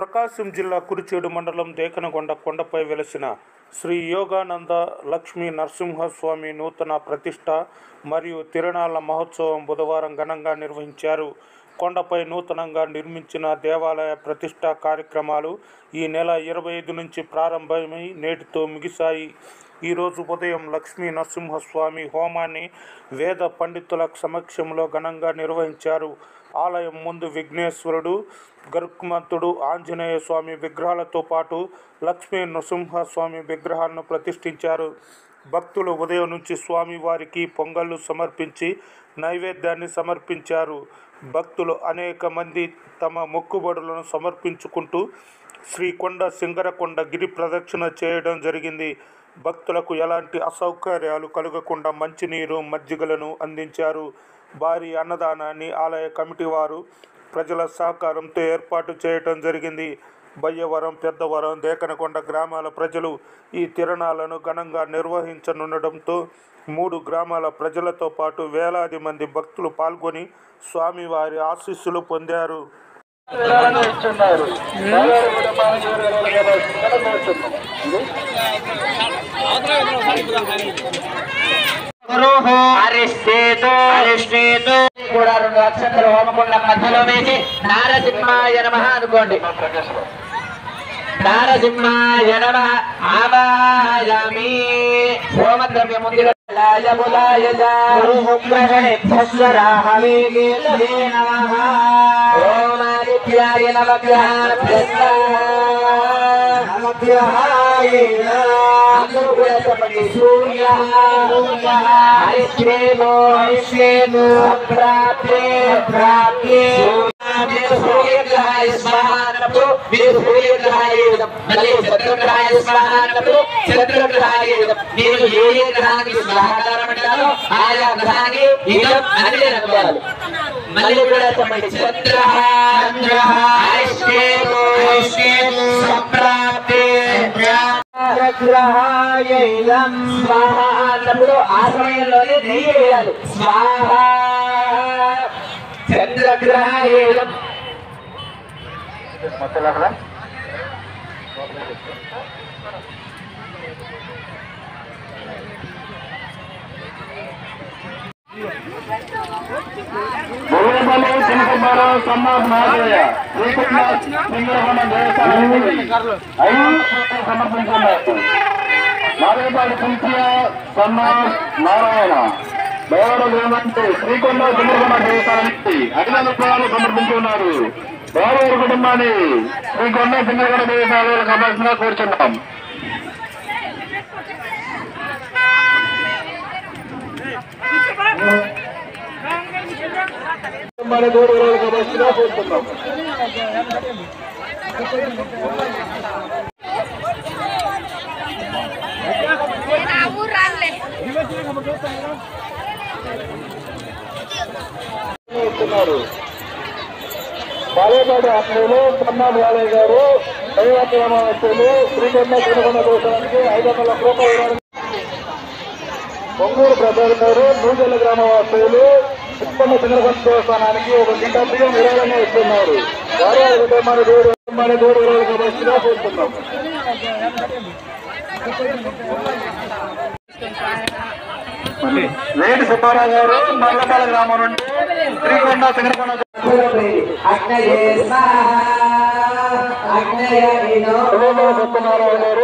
ప్రకాశం జిల్లా కురిచేడు మండలం దేకనగొండ కొండపై వెలసిన శ్రీ యోగానంద లక్ష్మీ నరసింహస్వామి నూతన ప్రతిష్ట మరియు తిరునాళ్ల మహోత్సవం బుధవారం ఘనంగా నిర్వహించారు. కొండపై నూతనంగా నిర్మించిన దేవాలయ ప్రతిష్ట కార్యక్రమాలు ఈ నెల 25 నుంచి ప్రారంభమై నేటితో ముగిశాయి. ఈరోజు ఉదయం లక్ష్మీ నరసింహస్వామి హోమాన్ని వేద పండితుల సమక్షంలో ఘనంగా నిర్వహించారు. ఆలయం ముందు విఘ్నేశ్వరుడు, గరుత్మంతుడు, ఆంజనేయ స్వామి విగ్రహాలతో పాటు లక్ష్మీ నరసింహస్వామి విగ్రహాలను ప్రతిష్ఠించారు. భక్తులు ఉదయం నుంచి స్వామివారికి పొంగళ్ళు సమర్పించి నైవేద్యాన్ని సమర్పించారు. భక్తులు అనేక మంది తమ మొక్కుబడులను సమర్పించుకుంటూ శ్రీకొండ సింగరకొండ గిరి ప్రదక్షిణ చేయడం జరిగింది. భక్తులకు ఎలాంటి అసౌకర్యాలు కలగకుండా మంచినీరు, మజ్జిగలను అందించారు. భారీ అన్నదానాన్ని ఆలయ కమిటీ వారు ప్రజల సహకారంతో ఏర్పాటు చేయడం జరిగింది. బయ్యవరం, పెద్దవరం, దేకనకొండ గ్రామాల ప్రజలు ఈ తిరునాళ్లను ఘనంగా నిర్వహించనుండటంతో 3 గ్రామాల ప్రజలతో పాటు వేలాది మంది భక్తులు పాల్గొని స్వామివారి ఆశీస్సులు పొందారు. కూడా 2 అక్షంతలు హోమకుండ మధ్యలో వేసి నారసింహాయ నమః అనుకోండి. నారసింహాయ నమః ఆవాహయామి. హోమద్రవ్యం ముందుగా ఓమాదిత్యాయ నమః. అందరూ కూడా చెప్పండి. సూర్య హరిశ్రేణు హరిశ్రేణు ప్రాప్తే ప్రాప్తే సూర్యగ్రహాయ స్వాహ అన్నప్పుడు మీరు సూర్యగ్రహాయ మళ్ళీ చంద్రగ్రహాయ స్వాహ అన్నప్పుడు చంద్రగ్రహాయ మీరు ఏ ఏ గ్రహానికి స్వాహాకారం అంటారో ఆయా గ్రహానికి ఇదం అని అనుకోవాలి. మళ్ళీ కూడా చెప్పండి. చంద్ర అన్నప్పుడు ఆ సమయంలోనే నెయ్యి వేయాలి. స్వాహ చంద్రగ్రహం. మారేపాటి కుంచియ సన్నాస్ నారాయణ బేవడ గ్రామానికి శ్రీకొండ సింగరకొండ దేవస్థానానికి 500 రూపాయలు సమర్పించున్నారు. బాలవారి కుటుంబాన్ని శ్రీకొండ సింగరకొండ దేవస్థానాలకు కావాల్సిన కోరుచున్నాం. కోరుతున్నాం. బాలేపాటి ఆత్మీయులు సన్నాల్ బాలయ్య గారు దైవగ్రామస్తులు శ్రీకొండ సింగరకొండ దేవస్థానానికి 500 రూపాయలు. పొంగూరు ప్రసాద్ గారు నూజెల్ల గ్రామవాసులు శ్రీకొండ సింగరకొండ దేవస్థానానికి 1 కింటా బియ్యం విరాళంగా ఇస్తున్నారు. వారి కుటుంబాన్ని దేవుడు విరాళంగా కావాల్సిందిగా కోరుతున్నాం. వేటి సుబ్బారావు గారు మర్లపాల గ్రామం నుండి శ్రీకొండ సింగరకొండ సత్యనారాయణ గారు